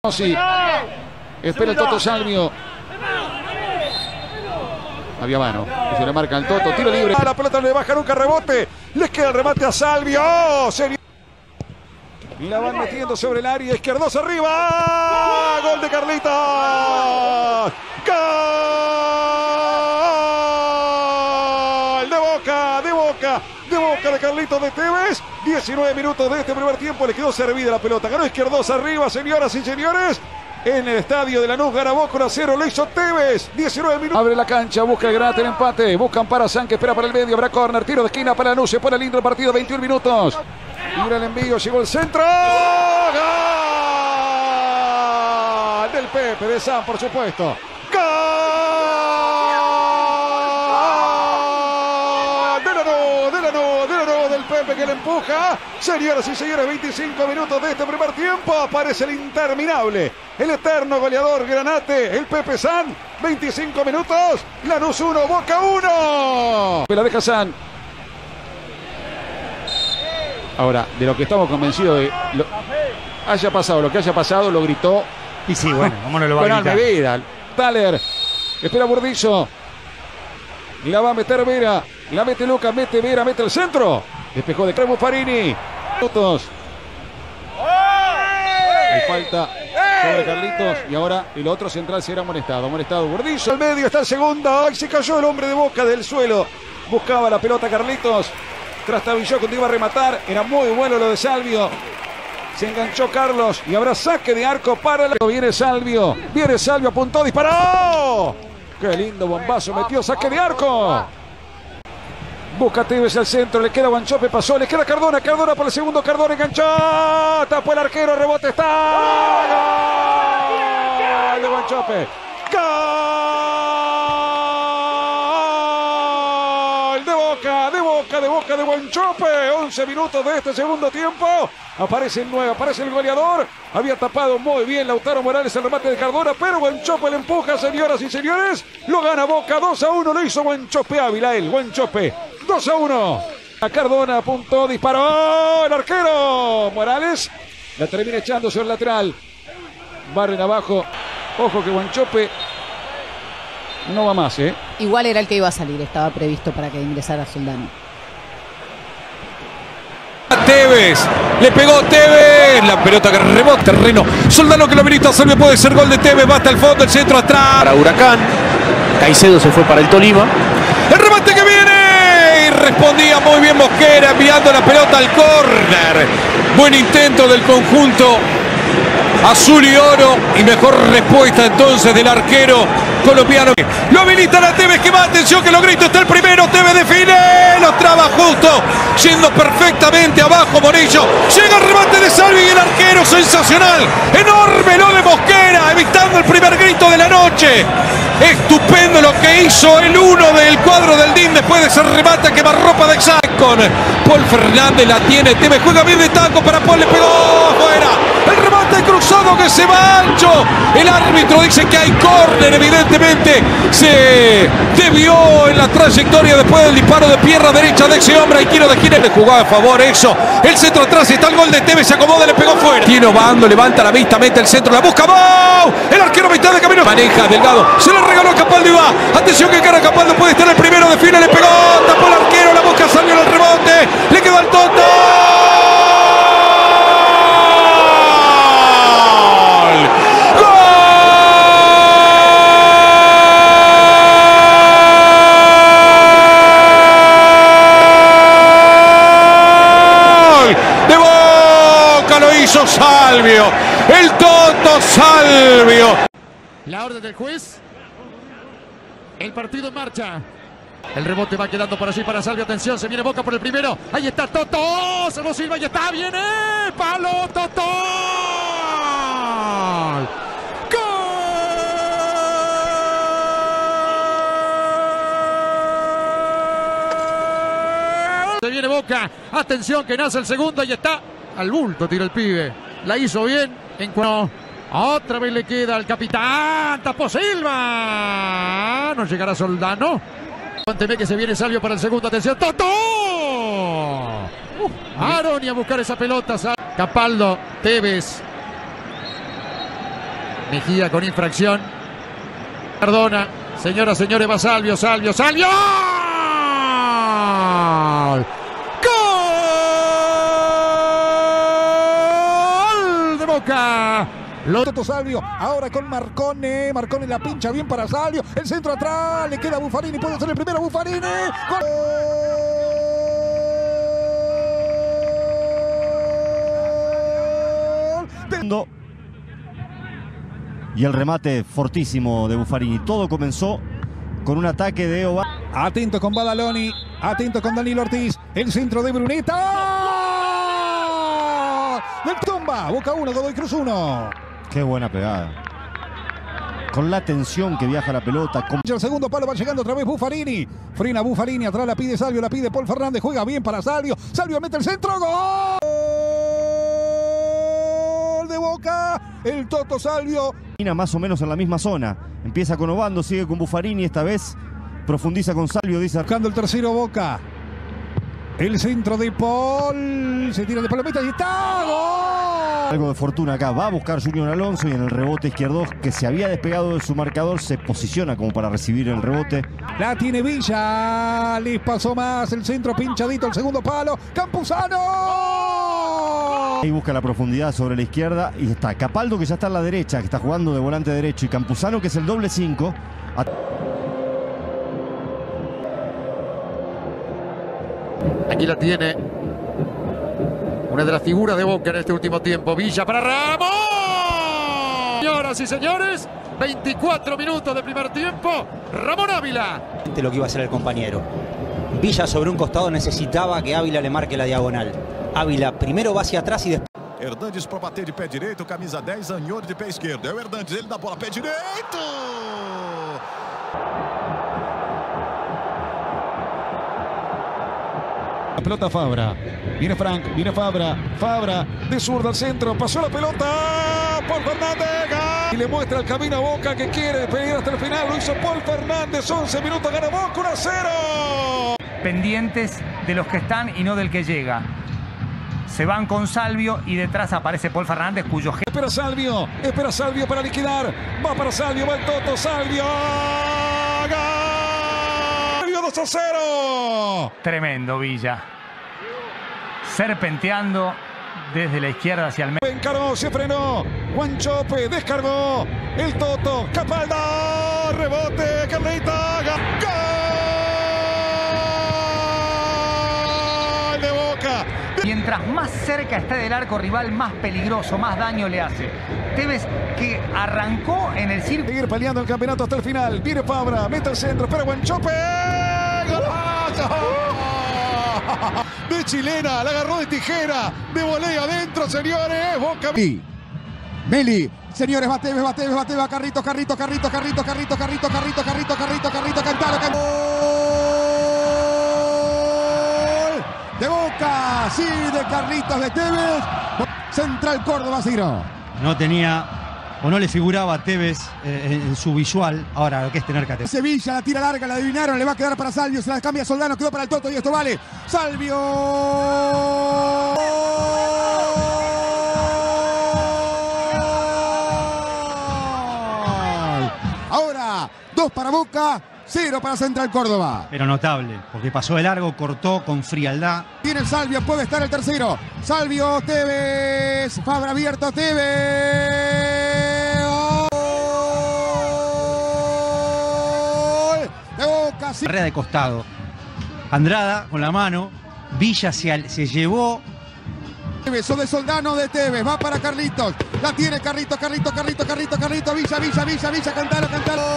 Sí. Espera el Toto Salvio. Había mano. Se le marca el Toto. Tiro libre. La pelota no le baja nunca, rebote. Les queda el remate a Salvio. ¡Oh! Y la van metiendo sobre el área. Izquierdoso arriba. Gol de Carlitos. Gol de Boca. De Boca de Carlitos de Tevez. 19 minutos de este primer tiempo. Le quedó servida la pelota. Ganó Izquierdoso arriba, señoras y señores. En el estadio de Lanús gana Boca 1-0, le hizo Tevez, 19 minutos. Abre la cancha, busca el granate, el empate. Buscan para San, que espera para el medio. Habrá córner, tiro de esquina para Lanús. Se pone lindo el partido, 21 minutos. Mira el envío, llegó el centro. ¡Gol! Del Pepe, de San, por supuesto. Del Pepe que le empuja. Señoras y señores, 25 minutos de este primer tiempo. Aparece el interminable, el eterno goleador Granate, el Pepe San. 25 minutos. Lanús 1, Boca 1. La deja San. Ahora, de lo que estamos convencidos de haya pasado lo que haya pasado, lo gritó. Y sí, bueno, ¿cómo no lo va a gritar? Almeveda, Thaler. Espera Burdizo. La va a meter Vera. La mete Lucas, mete Vera, mete el centro. Despejó de Cremo Farini. Minutos. Hay falta sobre Carlitos. Y ahora el otro central será amonestado. Amonestado Burdizo. Al medio está el segundo. Ay, se cayó el hombre de Boca del suelo. Buscaba la pelota Carlitos. Trastabilló cuando iba a rematar. Era muy bueno lo de Salvio. Se enganchó Carlos. Y habrá saque de arco para la... Viene Salvio. Viene Salvio. Apuntó. Disparó. Qué lindo bombazo. Metió saque de arco. Busca Tevez al centro, le queda Wanchope, pasó, le queda Cardona, Cardona por el segundo, Cardona enganchó, tapó el arquero, rebote, está, gol de Wanchope, gol de Boca de Wanchope, 11 minutos de este segundo tiempo, aparece el 9, aparece el goleador, había tapado muy bien Lautaro Morales el remate de Cardona, pero Wanchope le empuja, señoras y señores, lo gana Boca, 2-1, lo hizo Wanchope Ávila, Wanchope. 2-1. A Cardona apuntó, disparó el arquero. Morales la termina echando sobre el lateral. Barren abajo. Ojo que Wanchope no va más, ¿eh? Igual era el que iba a salir, estaba previsto para que ingresara Soldano. Tevez, le pegó Tevez, la pelota que rebota terreno. Soldano que lo habilita, Salvio, puede ser gol de Tevez, va hasta el fondo, el centro atrás. Para Huracán, Caicedo se fue para el Tolima. El remate que viene. Respondía muy bien Mosquera enviando la pelota al córner. Buen intento del conjunto azul y oro y mejor respuesta entonces del arquero colombiano. Lo habilitan a Tevez que va, atención que lo grita, está el primero, Tevez define, lo traba justo, yendo perfectamente abajo Morillo. Llega el remate de Salvi y el arquero sensacional, enorme lo de Mosquera, evitando el primer grito de la noche. Estupendo lo que hizo el 1 del cuadro del DIM después de ese remate que ropa de Exact con Paul Fernández, la tiene Tevez, juega bien de taco para Paul, le pegó afuera, el remate cruzado que se va ancho, el árbitro dice que hay córner, evidentemente se debió en la trayectoria después del disparo de pierna derecha de ese hombre, hay tiro de esquina, le jugaba a favor eso, el centro atrás, está el gol de Tevez, se acomoda, le pegó fuera, tiene Obando, levanta la vista, mete el centro, la busca, ¡wow! El arquero mitad de camino, maneja Delgado, se le regaló a Capaldo y va, atención que cara Capaldo puede estar el primero, define, le pegó, tapó el arquero, la busca, salió el rebote, le quedó al Toto. Salvio, el Toto Salvio. La orden del juez. El partido en marcha. El rebote va quedando por allí para Salvio. Atención, se viene Boca por el primero. Ahí está Toto. Salvo Silva, ahí está. Viene. Palo, Toto. ¡Gol! Se viene Boca. Atención que nace el segundo. Ahí está. Al bulto tira el pibe. La hizo bien. Otra vez le queda al capitán. Tapó Silva. No llegará Soldano. Aguánteme que se viene Salvio para el segundo. Atención. ¡Toto! Aroni a buscar esa pelota. Capaldo. Tevez. Mejía con infracción. Cardona. Señoras, señores, va Salvio. ¡Gol de Boca! Toto Salvio, ahora con Marcone. Marcone la pincha bien para Salvio. El centro atrás, le queda Buffarini. Puede ser el primero, Buffarini. ¡Gol! Y el remate fortísimo de Buffarini. Todo comenzó con un ataque de Oba. Atento con Badaloni. Atento con Danilo Ortiz. El centro de Bruneta. Del tumba. Boca 1, Godoy Cruz 1. Qué buena pegada. Con la tensión que viaja la pelota. El segundo palo va llegando otra vez Buffarini. Frena Buffarini. Atrás la pide Salvio. La pide Paul Fernández. Juega bien para Salvio. Salvio mete el centro. ¡Gol! De Boca. El Toto Salvio. Más o menos en la misma zona. Empieza con Obando, sigue con Buffarini. Esta vez profundiza con Salvio. Dice buscando el tercero Boca. El centro de Paul. Se tira de palomita y está. ¡Gol! Algo de fortuna acá. Va a buscar Junior Alonso y en el rebote izquierdo, que se había despegado de su marcador, se posiciona como para recibir el rebote. La tiene Villa. Les pasó más. El centro pinchadito. El segundo palo. Campuzano. Ahí busca la profundidad sobre la izquierda y está Capaldo, que ya está en la derecha, que está jugando de volante derecho, y Campuzano, que es el doble 5. Aquí la tiene una de las figuras de Boca en este último tiempo. Villa para Ramos. Señoras y señores, 24 minutos de primer tiempo. Ramón Ávila. Lo que iba a hacer el compañero. Villa sobre un costado necesitaba que Ávila le marque la diagonal. Ávila primero va hacia atrás y después. Hernandes para bater de pé direito, camisa 10, Zaniolo de pé esquerdo. É o Hernandes, ele dá bola pé direito. La pelota Fabra. Viene Frank, viene Fabra. Fabra de zurda al centro. Pasó la pelota. Paul Fernández. Y le muestra el camino a Boca, que quiere pelear hasta el final. Lo hizo Paul Fernández. 11 minutos, gana Boca 1-0. Pendientes de los que están y no del que llega. Se van con Salvio y detrás aparece Paul Fernández, cuyo gesto. Espera Salvio para liquidar. Va para Salvio, va el Toto. Salvio. Salvio 2-0. Tremendo Villa. Serpenteando desde la izquierda hacia el medio. Encaró, se frenó. Juan Chope descargó. El Toto. Capaldo. Rebote. Carlita. ¡Gol! De Boca. Mientras más cerca está del arco rival, más peligroso, más daño le hace. Tevez, que arrancó en el círculo. Seguir peleando el campeonato hasta el final. Viene Fabra, mete el centro, espera Guanchope. ¡Golazo! De chilena, la agarró de tijera. De volea adentro, señores. Boca. Meli. Señores, va Tevez, va Carrito, Cantalo. De Boca, sí, de Carlitos de Tevez. Central Córdoba, Ciro. No tenía o no le figuraba a Tevez en su visual. Ahora lo que es tener que atender. Sevilla, la tira larga, la adivinaron, le va a quedar para Salvio, se la cambia Soldano, quedó para el Toto y esto vale. Salvio. Ahora, 2 para Boca. 0 para Central Córdoba. Pero notable, porque pasó de largo, cortó con frialdad. Tiene el Salvio, puede estar el tercero. Salvio, Tevez. Fabra abierto, Tevez. ¡Gol! De Boca. Sí. Carrera de costado. Andrada con la mano. Villa se llevó. Beso de Soldano de Tevez. Va para Carlitos. La tiene Carlitos. Villa. Cantalo.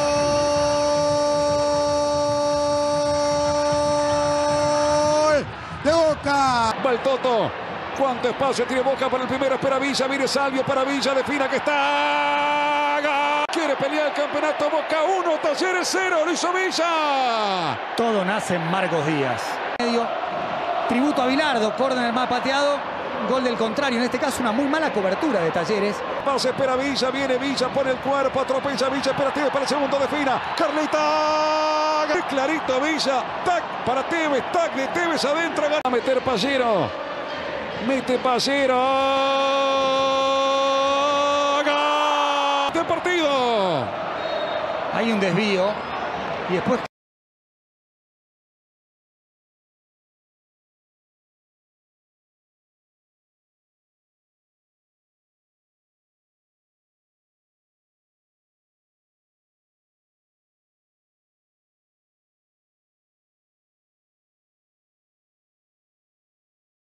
De Boca. Va el Toto. Cuánto espacio tiene Boca para el primero. Espera Villa. Mire Salvio para Villa. Defina que está. ¡Gol! Quiere pelear el campeonato. Boca 1, Talleres 0. Lo hizo Villa. Todo nace en Marcos Díaz. Medio. Tributo a Bilardo. Córner mal pateado. Gol del contrario. En este caso una muy mala cobertura de Talleres. Pase, espera Villa. Viene Villa. Pone el cuerpo. Atropella Villa. Espera Tevez para el segundo. Defina. Carlita. Clarito Villa. Tac para Tevez. Tac de Tevez adentro. Gana a meter Pallero. Mete Pallero. ¡Gol! partido. Hay un desvío y después